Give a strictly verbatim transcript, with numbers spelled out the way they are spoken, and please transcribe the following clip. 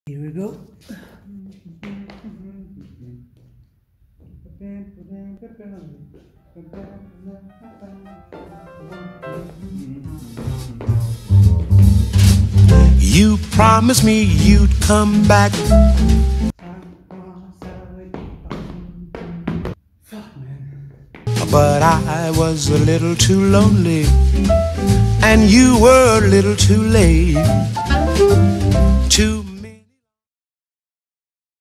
Here we go. You promised me you'd come back. But I was a little too lonely, and you were a little too late to